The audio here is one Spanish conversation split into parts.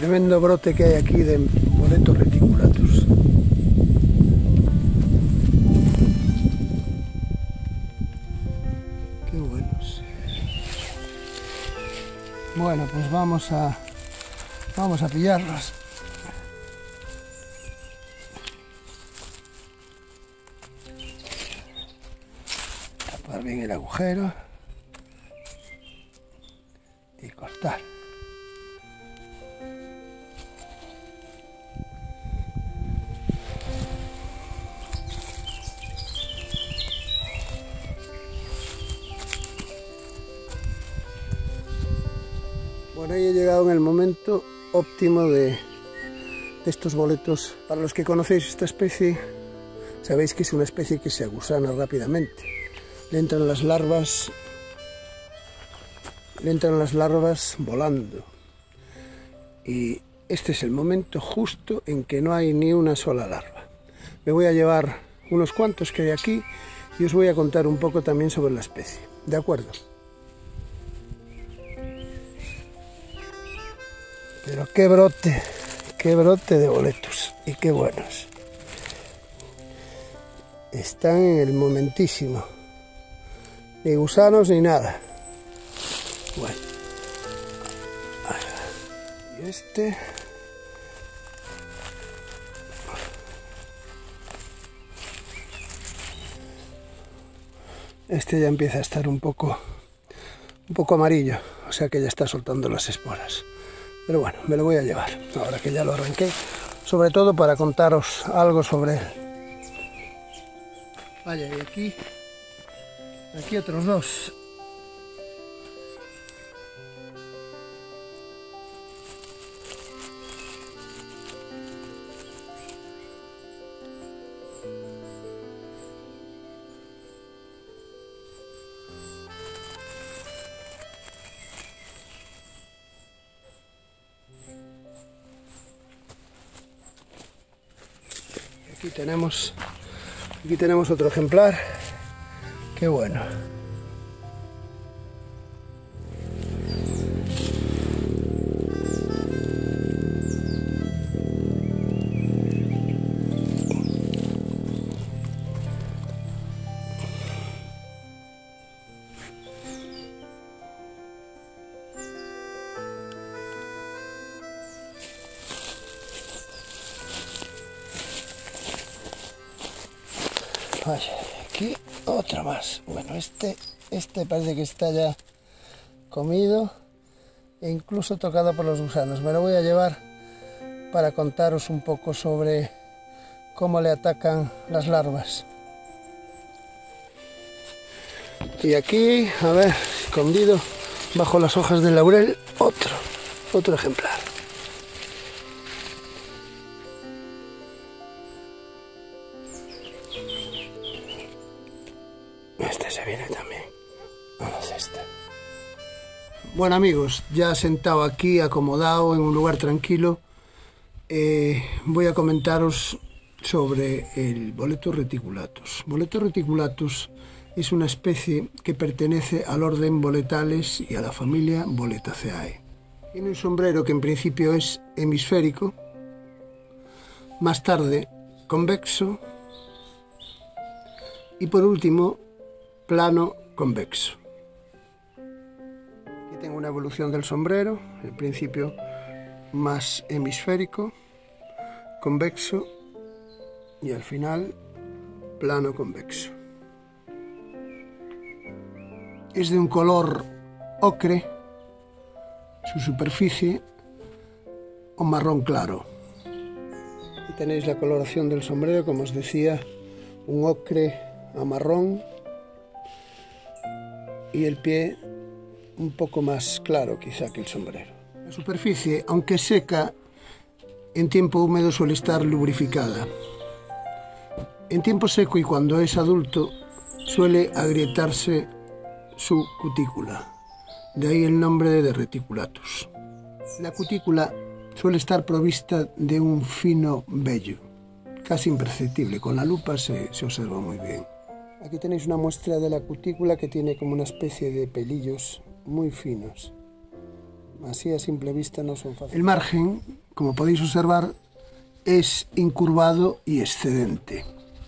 Tremendo brote que hay aquí de Boletus reticulatus. Qué buenos. Bueno, pues vamos a pillarlos. Tapar bien el agujero y cortar. Bueno, ahí he llegado en el momento óptimo de estos boletos. Para los que conocéis esta especie, sabéis que es una especie que se agusana rápidamente. Le entran las larvas volando. Y este es el momento justo en que no hay ni una sola larva. Me voy a llevar unos cuantos que hay aquí y os voy a contar un poco también sobre la especie. ¿De acuerdo? Pero qué brote de boletus, y qué buenos. Están en el momentísimo. Ni gusanos ni nada. Bueno. Y este ya empieza a estar un poco amarillo, o sea que ya está soltando las esporas. Pero bueno, me lo voy a llevar, ahora que ya lo arranqué, sobre todo para contaros algo sobre él. Vaya, y aquí otros dos. Aquí tenemos otro ejemplar. Qué bueno. Vaya, aquí otro más. Bueno, este parece que está ya comido e incluso tocado por los gusanos. Me lo voy a llevar para contaros un poco sobre cómo le atacan las larvas. Y aquí, a ver, escondido bajo las hojas del laurel, otro ejemplar. Este se viene también a la cesta. Bueno amigos, ya sentado aquí, acomodado en un lugar tranquilo, voy a comentaros sobre el Boletus reticulatus. Boletus reticulatus es una especie que pertenece al orden Boletales y a la familia Boletaceae. Tiene un sombrero que en principio es hemisférico, más tarde convexo y por último plano convexo. Aquí tengo una evolución del sombrero, en principio más hemisférico, convexo y al final plano convexo. Es de un color ocre, su superficie o marrón claro. Aquí tenéis la coloración del sombrero, como os decía, un ocre a marrón y el pie un poco más claro quizá que el sombrero. La superficie, aunque seca, en tiempo húmedo suele estar lubrificada. En tiempo seco y cuando es adulto suele agrietarse su cutícula, de ahí el nombre de reticulatus. La cutícula suele estar provista de un fino vello, casi imperceptible, con la lupa se observa muy bien. Aquí tenéis una muestra de la cutícula que tiene como una especie de pelillos muy finos. así a simple vista no son fáciles. El margen, como podéis observar, es incurvado y excedente.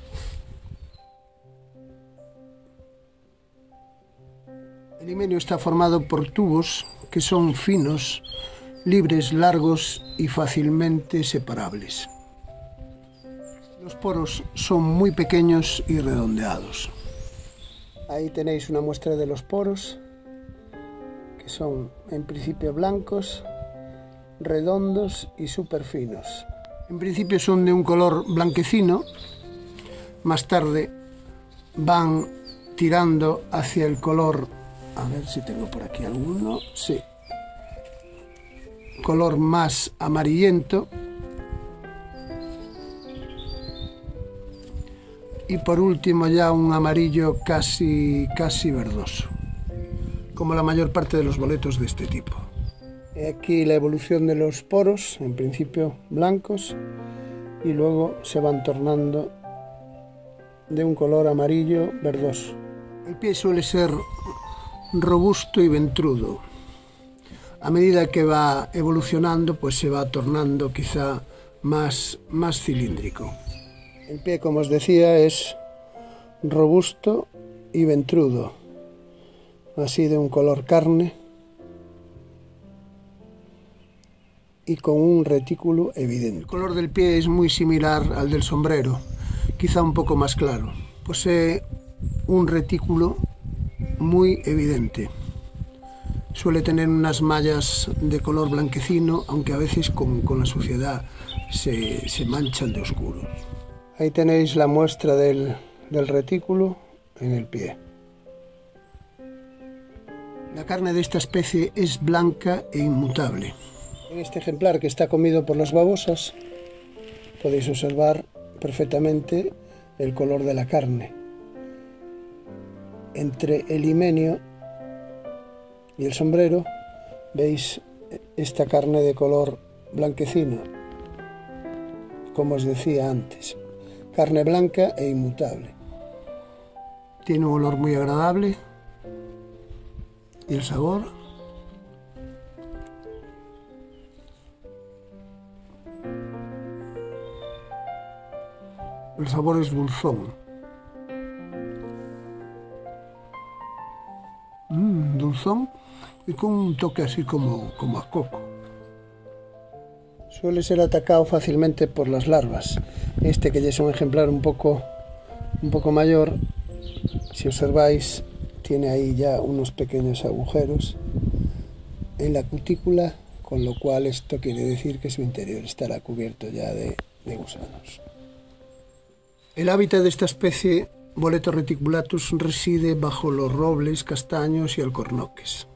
El himenio está formado por tubos que son finos, libres, largos y fácilmente separables. Los poros son muy pequeños y redondeados. Ahí tenéis una muestra de los poros, que son en principio blancos, redondos y súper finos. En principio son de un color blanquecino, más tarde van tirando hacia el color, a ver si tengo por aquí alguno, sí, color más amarillento, y por último ya un amarillo casi verdoso, como la mayor parte de los boletos de este tipo. Aquí la evolución de los poros, en principio blancos, y luego se van tornando de un color amarillo verdoso. El pie suele ser robusto y ventrudo. A medida que va evolucionando, pues se va tornando quizá más cilíndrico. El pie, como os decía, es robusto y ventrudo, así de un color carne y con un retículo evidente. El color del pie es muy similar al del sombrero, quizá un poco más claro. Posee un retículo muy evidente. Suele tener unas mallas de color blanquecino, aunque a veces con la suciedad se manchan de oscuro. Ahí tenéis la muestra del retículo en el pie. La carne de esta especie es blanca e inmutable. En este ejemplar, que está comido por las babosas, podéis observar perfectamente el color de la carne. Entre el himenio y el sombrero veis esta carne de color blanquecino, como os decía antes. Carne blanca e inmutable. Tiene un olor muy agradable. ¿Y el sabor? El sabor es dulzón. Dulzón y con un toque así como a coco. Suele ser atacado fácilmente por las larvas. Este, que ya es un ejemplar un poco mayor, si observáis, tiene ahí ya unos pequeños agujeros en la cutícula, con lo cual esto quiere decir que su interior estará cubierto ya de gusanos. El hábitat de esta especie, Boletus reticulatus, reside bajo los robles, castaños y alcornoques.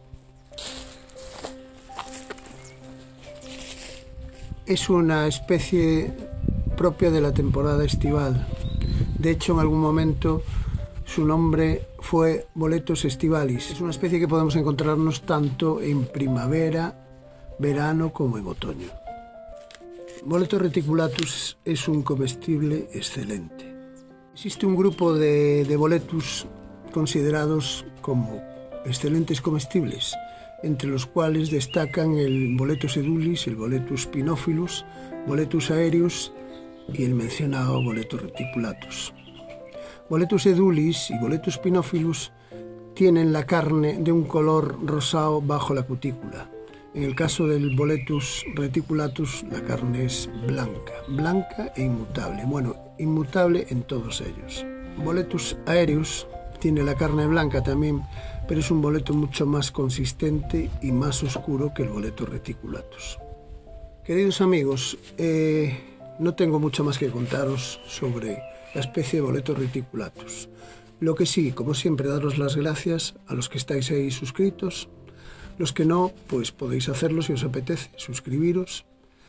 Es una especie propia de la temporada estival. De hecho, en algún momento su nombre fue Boletus estivalis. Es una especie que podemos encontrarnos tanto en primavera, verano como en otoño. Boletus reticulatus es un comestible excelente. Existe un grupo de boletus considerados como excelentes comestibles, entre los cuales destacan el Boletus edulis, el Boletus spinophilus, Boletus aereus y el mencionado Boletus reticulatus. Boletus edulis y Boletus spinophilus tienen la carne de un color rosado bajo la cutícula. En el caso del Boletus reticulatus, la carne es blanca e inmutable. Bueno, inmutable en todos ellos. Boletus aereus tiene la carne blanca también, pero es un boleto mucho más consistente y más oscuro que el Boletus reticulatus. Queridos amigos, no tengo mucho más que contaros sobre la especie de Boletus reticulatus. Lo que sí, como siempre, daros las gracias a los que estáis ahí suscritos. Los que no, pues podéis hacerlo si os apetece, suscribiros,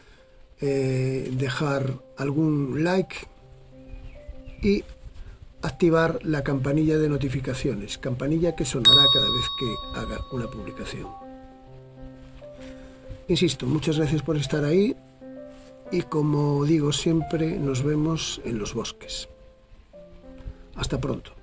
dejar algún like y activar la campanilla de notificaciones, campanilla que sonará cada vez que haga una publicación. Insisto, muchas gracias por estar ahí y, como digo siempre, nos vemos en los bosques. Hasta pronto.